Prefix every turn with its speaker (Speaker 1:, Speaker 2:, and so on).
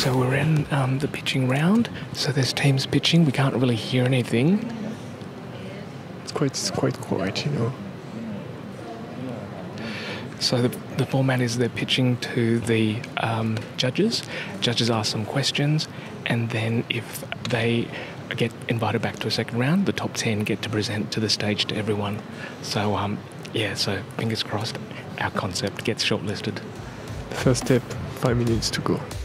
Speaker 1: So we're in the pitching round. So there's teams pitching. We can't really hear anything.
Speaker 2: It's quite quiet, you know.
Speaker 1: So the format is they're pitching to the judges. Judges ask some questions, and then if they get invited back to a second round, the top 10 get to present to the stage to everyone. So so fingers crossed our concept gets shortlisted.
Speaker 2: First step, 5 minutes to go.